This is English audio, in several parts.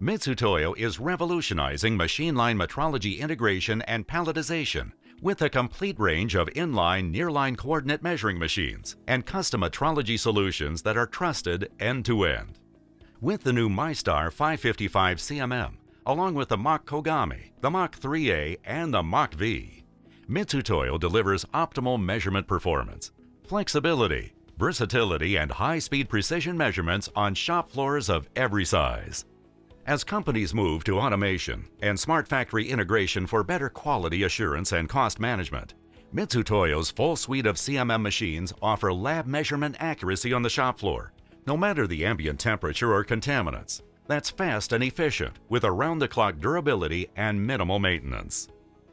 Mitsui is revolutionizing machine line metrology integration and palletization with a complete range of inline, nearline coordinate measuring machines and custom metrology solutions that are trusted end-to-end. With the new MyStar 555 CMM, along with the Mach Kogami, the Mach 3A, and the Mach V, Mitsui delivers optimal measurement performance, flexibility, versatility, and high-speed precision measurements on shop floors of every size. As companies move to automation and smart factory integration for better quality assurance and cost management, Mitsui full suite of CMM machines offer lab measurement accuracy on the shop floor, no matter the ambient temperature or contaminants. That's fast and efficient with around-the-clock durability and minimal maintenance.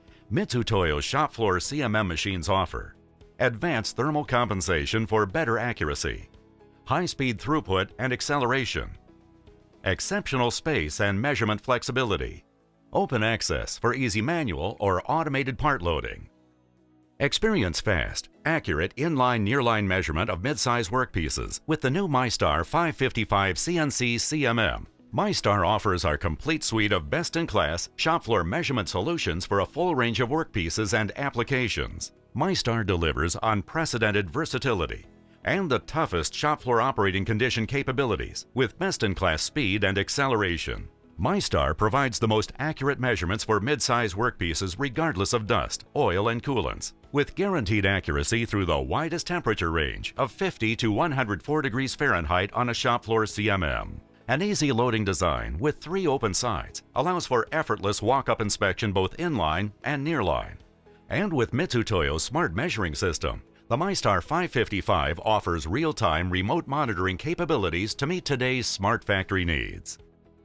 Mitsui shop floor CMM machines offer advanced thermal compensation for better accuracy, high-speed throughput and acceleration, exceptional space and measurement flexibility, open access for easy manual or automated part loading. Experience fast, accurate inline nearline measurement of mid-size workpieces with the new MyStar 555 CNC CMM. MyStar offers our complete suite of best-in-class shop floor measurement solutions for a full range of workpieces and applications. MyStar delivers unprecedented versatility and the toughest shop floor operating condition capabilities with best-in-class speed and acceleration. MyStar provides the most accurate measurements for mid-size workpieces regardless of dust, oil, and coolants, with guaranteed accuracy through the widest temperature range of 50 to 104 degrees Fahrenheit on a shop floor CMM. An easy loading design with 3 open sides allows for effortless walk-up inspection both inline and nearline. And with Mitsui smart measuring system, the MyStar 555 offers real-time remote monitoring capabilities to meet today's smart factory needs.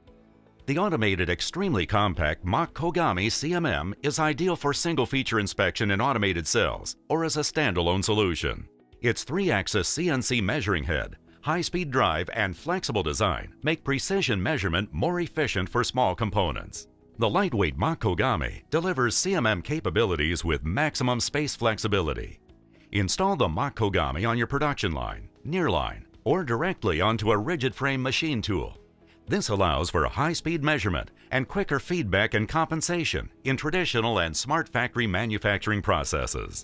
The automated, extremely compact Mach Kogami CMM is ideal for single-feature inspection in automated cells or as a standalone solution. Its 3-axis CNC measuring head, high-speed drive, and flexible design make precision measurement more efficient for small components. The lightweight Mach Kogami delivers CMM capabilities with maximum space flexibility. Install the Mach Kogami on your production line, nearline, or directly onto a rigid frame machine tool. This allows for high-speed measurement and quicker feedback and compensation in traditional and smart factory manufacturing processes.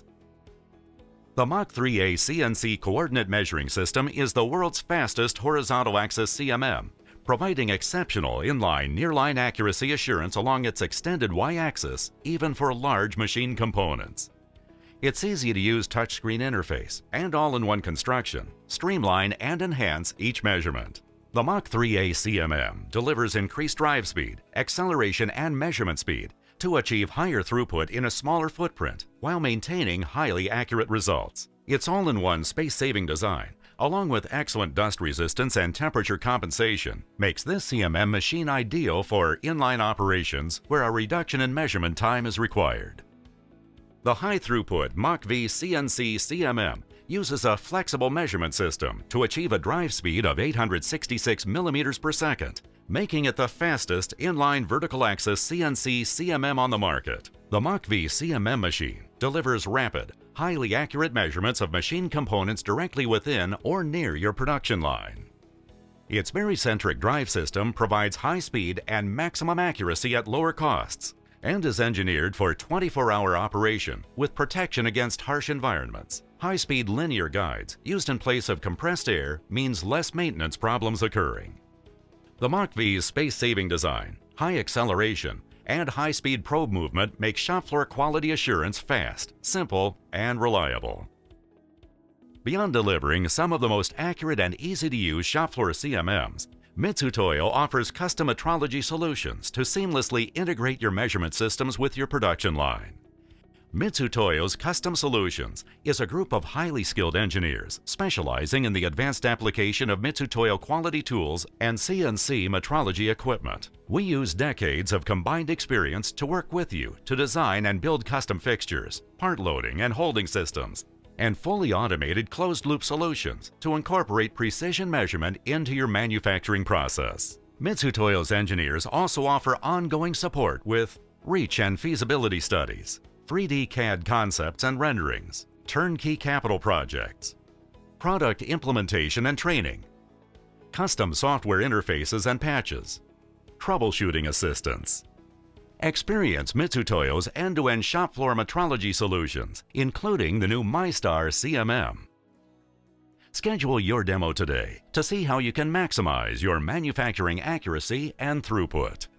The Mach 3A CNC coordinate measuring system is the world's fastest horizontal axis CMM, providing exceptional inline nearline accuracy assurance along its extended Y-axis, even for large machine components. Its easy-to-use touchscreen interface and all-in-one construction streamline and enhance each measurement. The Mach 3A CMM delivers increased drive speed, acceleration, and measurement speed to achieve higher throughput in a smaller footprint while maintaining highly accurate results. Its all-in-one space-saving design, along with excellent dust resistance and temperature compensation, makes this CMM machine ideal for inline operations where a reduction in measurement time is required. The high-throughput Mach V CNC CMM uses a flexible measurement system to achieve a drive speed of 866 millimeters per second, making it the fastest inline vertical axis CNC CMM on the market. The Mach V CMM machine delivers rapid, highly accurate measurements of machine components directly within or near your production line. Its barycentric drive system provides high speed and maximum accuracy at lower costs, and is engineered for 24-hour operation with protection against harsh environments. High-speed linear guides used in place of compressed air means less maintenance problems occurring. The Mach V's space-saving design, high acceleration, and high-speed probe movement make shop floor quality assurance fast, simple, and reliable. Beyond delivering some of the most accurate and easy-to-use shop floor CMMs, Mitsui offers custom metrology solutions to seamlessly integrate your measurement systems with your production line. Mitsui Custom Solutions is a group of highly skilled engineers specializing in the advanced application of Mitsui quality tools and CNC metrology equipment. We use decades of combined experience to work with you to design and build custom fixtures, part loading and holding systems, and fully automated closed-loop solutions to incorporate precision measurement into your manufacturing process. Mitsui's engineers also offer ongoing support with reach and feasibility studies, 3D CAD concepts and renderings, turnkey capital projects, product implementation and training, custom software interfaces and patches, troubleshooting assistance. Experience Mitsutoyo's end-to-end shop floor metrology solutions, including the new MyStar CMM. Schedule your demo today to see how you can maximize your manufacturing accuracy and throughput.